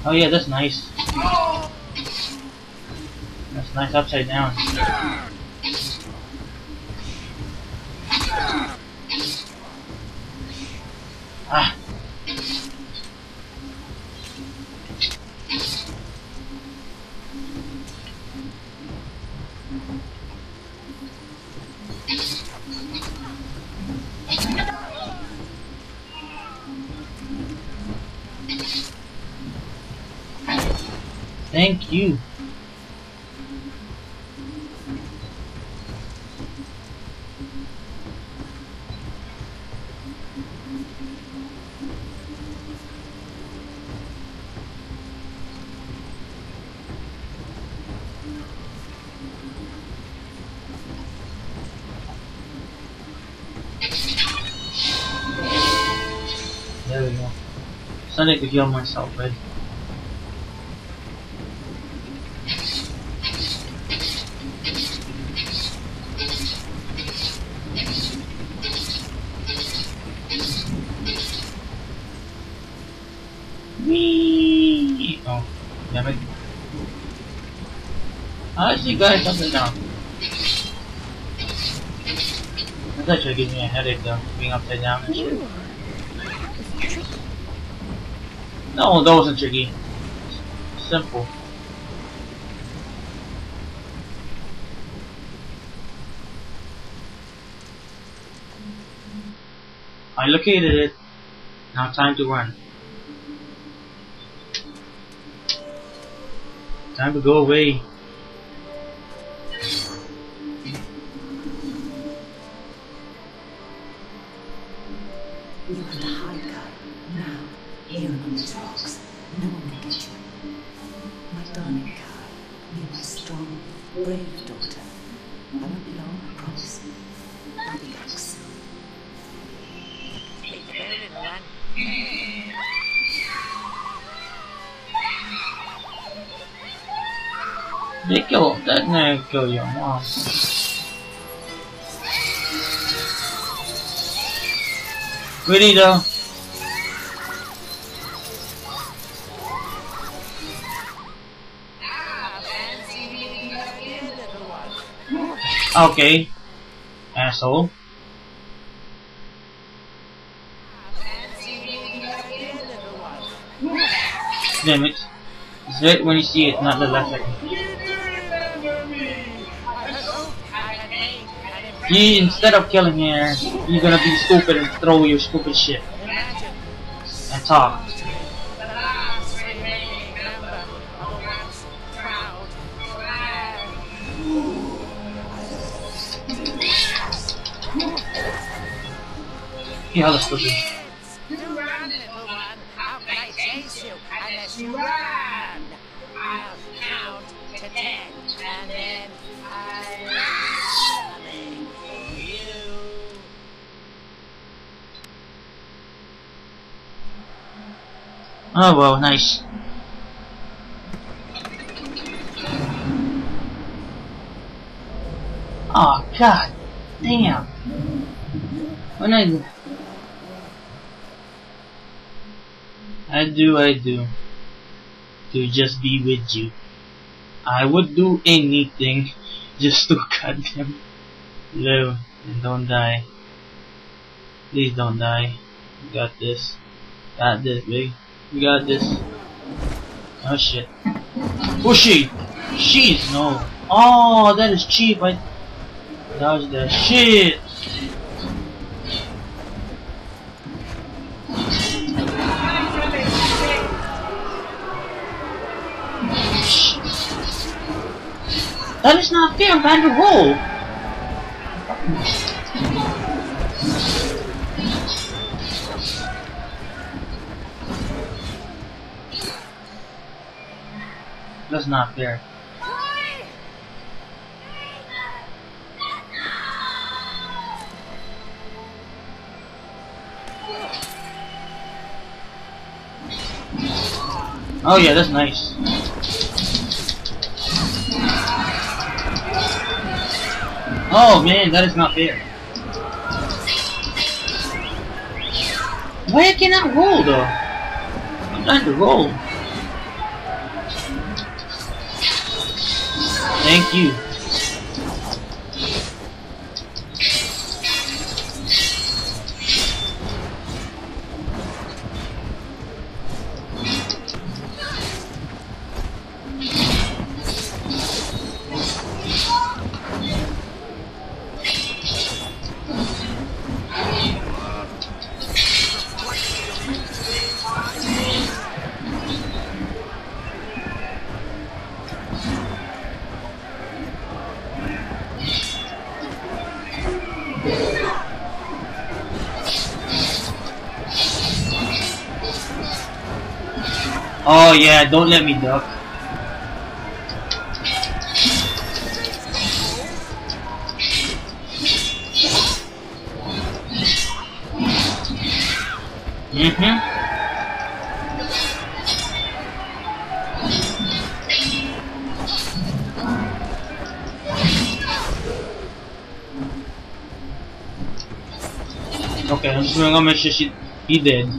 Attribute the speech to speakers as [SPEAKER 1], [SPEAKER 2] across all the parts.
[SPEAKER 1] Oh yeah, that's nice. That's nice upside down. Ah. Thank you. There we go. So I need to heal myself, right? Whee! Oh, damn it. I see guys something now. That's actually giving me a headache though, being upside down and shit. No, that wasn't tricky. Simple. I located it. Now time to run. Time to go away.
[SPEAKER 2] You can hide, girl. Now, here on these rocks. No one can get you. My darling Carl, you're my strong, brave daughter. I won't be long, I promise. I'll be back soon.
[SPEAKER 1] They killed that man, kill your mom. Really though? Okay, asshole. Damn it. It's right when you see it, not the last second. You, instead of killing her, you're gonna be stupid and throw your stupid shit. And talk. Yeah, that's stupid.
[SPEAKER 3] You run! I'll count to 10 and then I'm coming for you.
[SPEAKER 1] Oh well, nice. Oh god damn. When I do to just be with you. I would do anything just to goddamn live and don't die. Please don't die. You got this. Got this, big. You got this. Oh shit. Oh shit. She's no. Oh, that is cheap. I dodged that shit. That is not fair, I'm trying to roll. That's not fair. Oh yeah, that's nice. Oh man, that is not fair. Why I cannot roll though? I'm trying to roll. Thank you. Oh yeah, don't let me duck. Okay, I'm just gonna make sure he dead.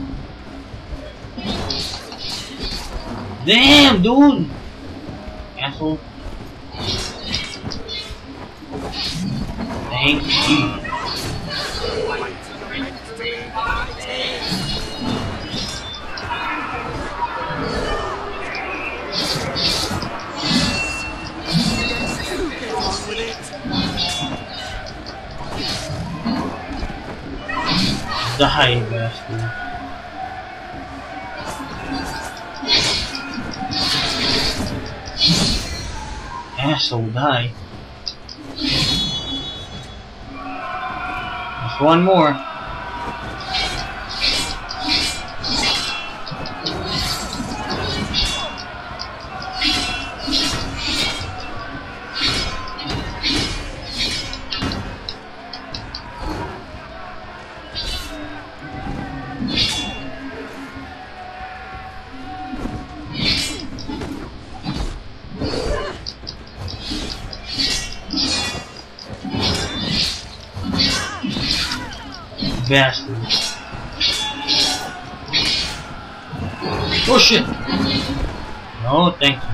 [SPEAKER 1] Damn, dude! Asshole. Thank you. Die, bastard. Asshole, die. Just one more. Bastard. Oh shit! No, thank you.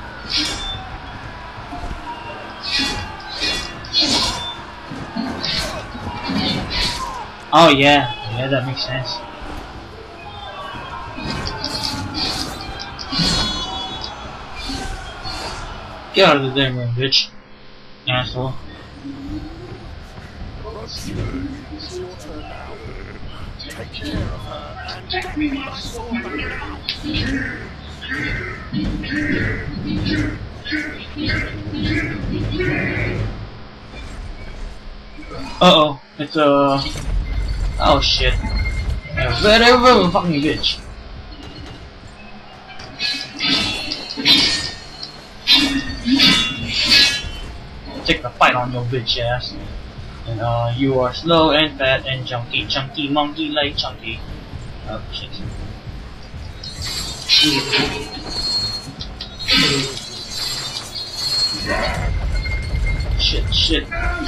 [SPEAKER 1] Oh yeah, yeah, that makes sense. Get out of the damn room, bitch. Asshole.
[SPEAKER 3] It's your turn now. Take care of her and get me my sword back.
[SPEAKER 1] Uh-oh, it's oh shit. Yeah, very fucking bitch. Take the fight on your bitch ass. And you are slow and fat and chunky monkey like chunky. Oh shit. Shit.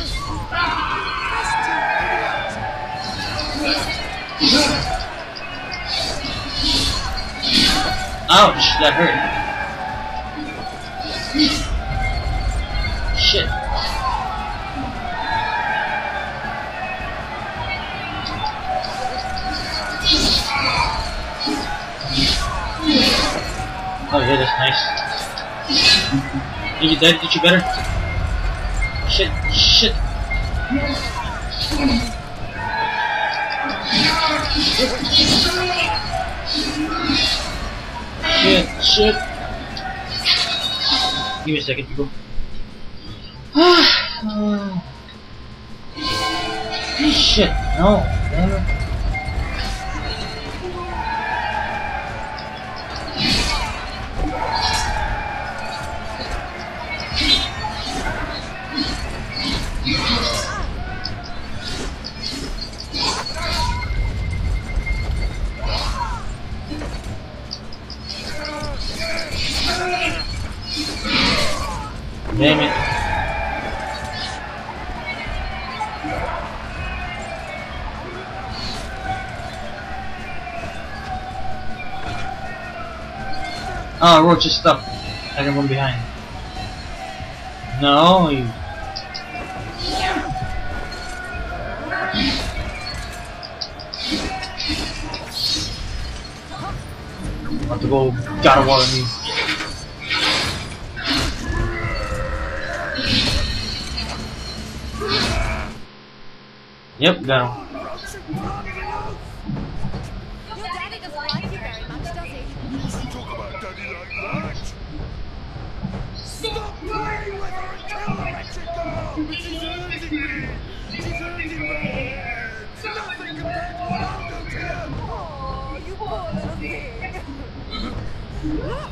[SPEAKER 1] Ouch, that hurt. Shit. Oh yeah, that's nice. Did you dead? Did you better? Shit. Shit. Give me a second, people. Shit, no, damn it. Damn it. Oh, Roach is stuck. I can run behind. No, you. Want to go God of War me. Yep, got him.
[SPEAKER 4] Your daddy doesn't like you very much, does he?
[SPEAKER 3] You talk about daddy like that. Stop playing with her and kill the wretched girl! She's hurting me! She's hurting me! Nothing compared to what I'll do to you!
[SPEAKER 4] Oh, you poor little thing. Look!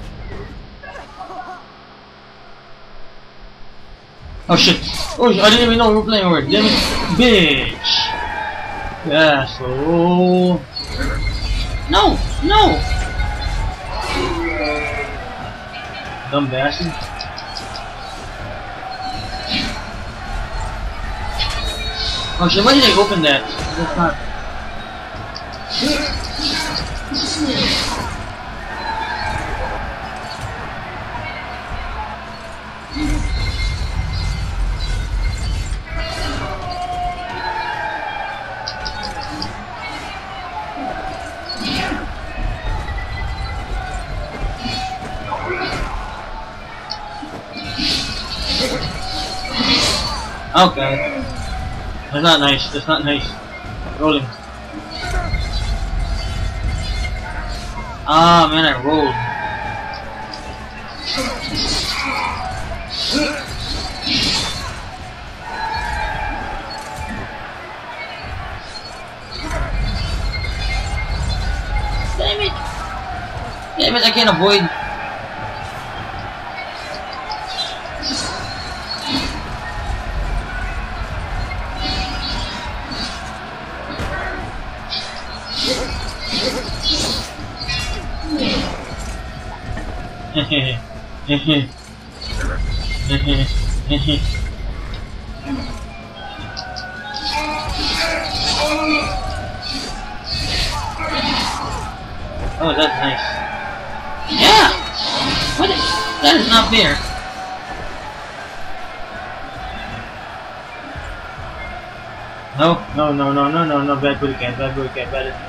[SPEAKER 1] Oh shit! Oh, I didn't even know we were playing over it. Damn it, bitch! Yeah, so no, no! Dumb bastard! Oh shit! Why did I open that? That's not. Okay. That's not nice. That's not nice. Rolling. Ah man, I rolled. Damn it! Damn it! I can't avoid. Oh, that's nice. Yeah! What is... That is not fair. No, no, no, no, no, no, no, bad booty cat, bad booty cat, bad.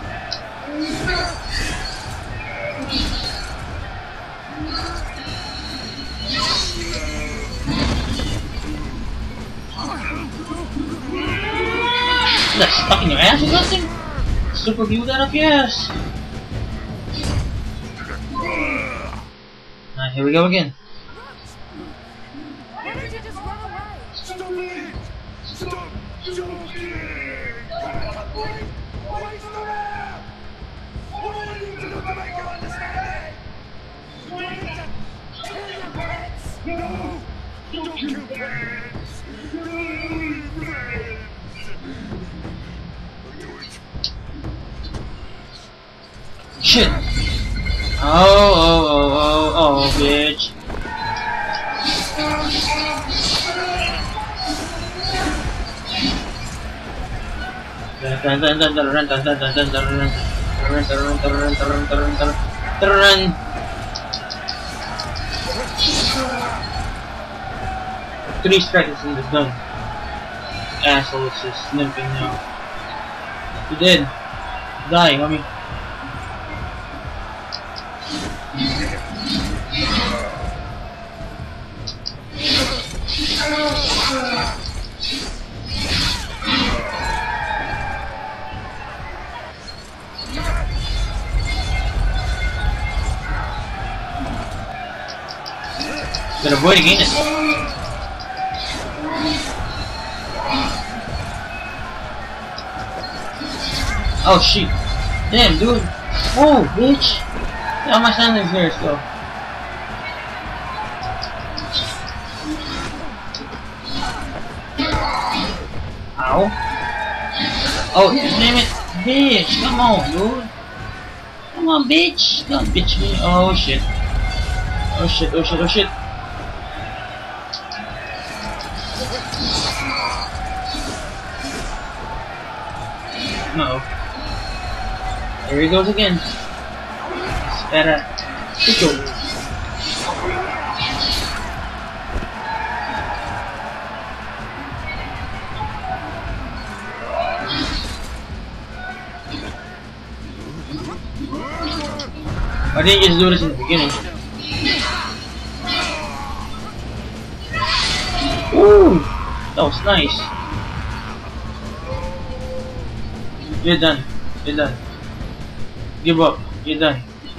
[SPEAKER 1] Is that stuck in your ass or something? Super glue that up your ass. Alright, here we go again.
[SPEAKER 4] Why don't you just run away?
[SPEAKER 3] Stop it! Stop joking! Wait for the man! What do I need to do to make you understand it? Do I need to kill your pets? No! Don't kill pets! No, friends! I'll do it.
[SPEAKER 1] Shit! Oh, bitch. Three strikes in the gun. Asshole is just limping now. You did. Die, homie. Gotta avoid again. Oh shit. Damn, dude. Oh, bitch. Yeah, my standing's here still. Ow. Oh, damn it. Bitch, come on, dude. Come on, bitch. Don't bitch me. Oh shit. Oh shit, oh shit, oh shit. No. Here he goes again. Espera. Chico. Why didn't you just do this in the beginning? Ooh! That was nice. You're done. You're done. Give up. You're done.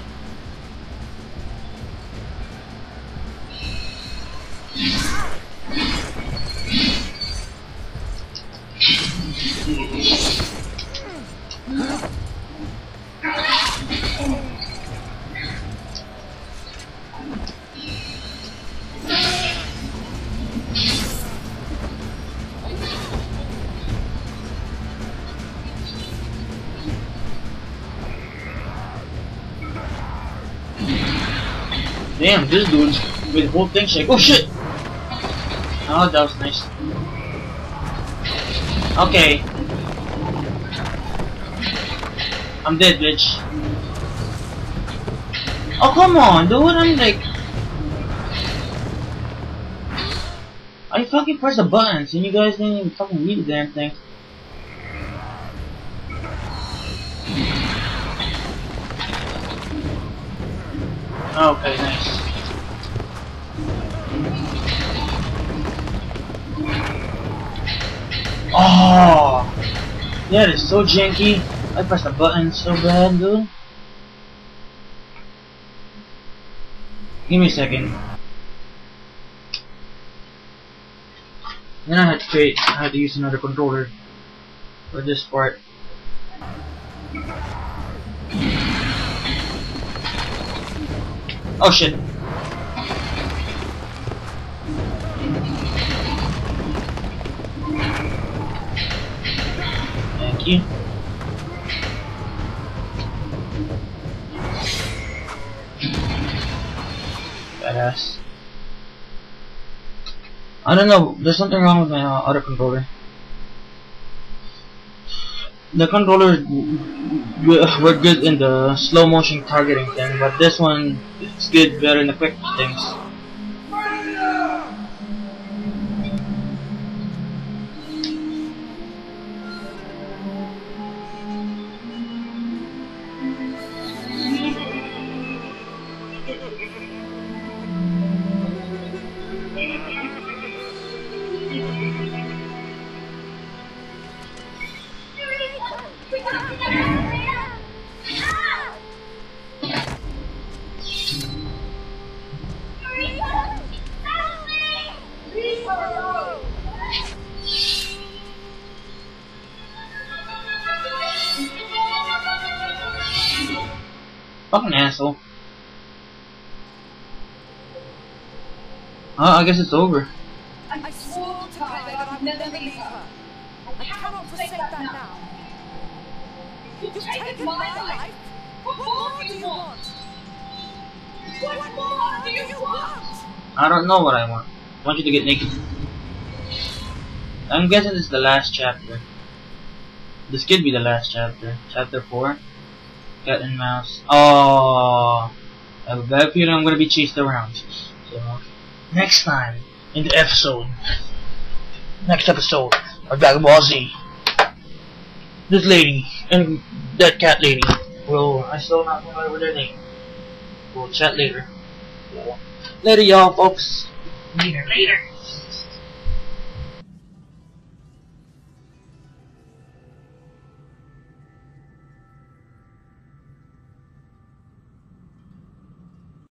[SPEAKER 1] Damn, this dude's with the whole thing shake. Oh shit! Oh, that was nice. Okay. I'm dead, bitch. Oh, come on, dude. I'm like... I fucking pressed the buttons and you guys didn't even fucking read the damn thing. Okay, nice. Oh, that is so janky. I pressed the button so bad, dude. Give me a second. Then I had to use another controller for this part. Oh shit. Thank you. Badass. I don't know, there's something wrong with my other controller. The controllers were good in the slow motion targeting thing, but this one is good better in the quick things. Fucking asshole. I guess it's over.
[SPEAKER 4] I swore to Kylie that I would never leave her. I cannot forsake that now. You've taken my life. What more do you want? What more do you want?
[SPEAKER 1] I don't know what I want. I want you to get naked. I'm guessing this is the last chapter. This could be the last chapter. Chapter 4. Cat and mouse. Oh, I have a bad feeling I'm gonna be chased around. So, next time in the episode, next episode of Dragon Ball Z, this lady and that cat lady will, I still not remember their name. We'll chat later. So, later, y'all, folks. Later.